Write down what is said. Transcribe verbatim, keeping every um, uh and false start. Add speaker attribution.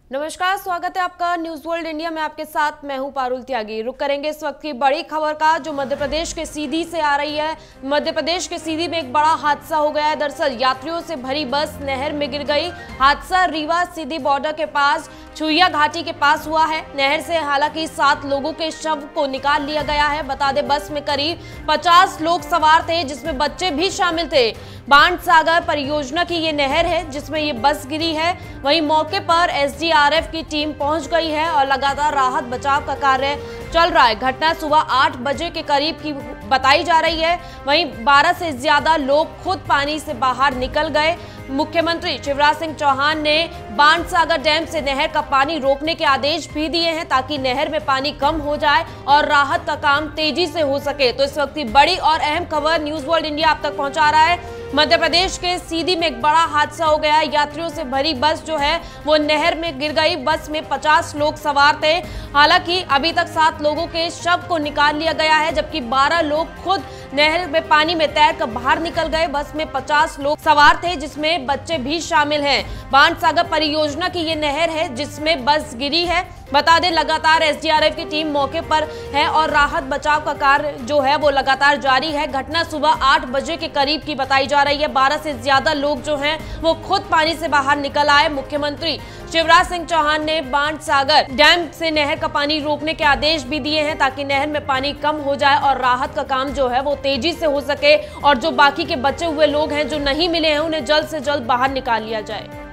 Speaker 1: नमस्कार, स्वागत है आपका न्यूज वर्ल्ड इंडिया में। आपके साथ मैं हूं पारुल त्यागी। रुक करेंगे इस वक्त की बड़ी खबर का, जो मध्य प्रदेश के सीधी से आ रही है। मध्य प्रदेश के सीधी में एक बड़ा हादसा हो गया है। दरअसल यात्रियों से भरी बस नहर में गिर गई। हादसा रीवा सीधी बॉर्डर के पास छुइया घाटी के पास हुआ है। नहर से हालांकि सात लोगों के शव को निकाल लिया गया है। बता दें, बस में करीब पचास लोग सवार थे, जिसमें बच्चे भी शामिल थे। बाणसागर परियोजना की ये नहर है जिसमें ये बस गिरी है। वहीं मौके पर एस डी आर एफ की टीम पहुंच गई है और लगातार राहत बचाव का कार्य चल रहा है। घटना सुबह आठ बजे के करीब की बताई जा रही है। वहीं बारह से ज्यादा लोग खुद पानी से बाहर निकल गए। मुख्यमंत्री शिवराज सिंह चौहान ने बाणसागर डैम से नहर का पानी रोकने के आदेश भी दिए हैं, ताकि नहर में पानी कम हो जाए और राहत का काम तेजी से हो सके। तो इस वक्त की बड़ी और अहम खबर न्यूज वर्ल्ड इंडिया आप तक पहुंचा रहा है। मध्य प्रदेश के सीधी में एक बड़ा हादसा हो गया। यात्रियों से भरी बस जो है वो नहर में गिर गई। बस में पचास लोग सवार थे। हालांकि अभी तक सात लोगों के शव को निकाल लिया गया है, जबकि बारह लोग खुद नहर में पानी में तैरकर बाहर निकल गए। बस में पचास लोग सवार थे, जिसमें बच्चे भी शामिल हैं। बाणसागर परियोजना की ये नहर है जिसमें बस गिरी है। बता दें, लगातार एस डी आर एफ की टीम मौके पर है और राहत बचाव का कार्य जो है वो लगातार जारी है। घटना सुबह आठ बजे के करीब की बताई जा रही है। बारह से ज्यादा लोग जो हैं वो खुद पानी से बाहर निकल आए। मुख्यमंत्री शिवराज सिंह चौहान ने बाणसागर डैम से नहर का पानी रोकने के आदेश भी दिए हैं, ताकि नहर में पानी कम हो जाए और राहत का काम जो है वो तेजी से हो सके और जो बाकी के बचे हुए लोग हैं जो नहीं मिले हैं उन्हें जल्द से जल्द बाहर निकाल लिया जाए।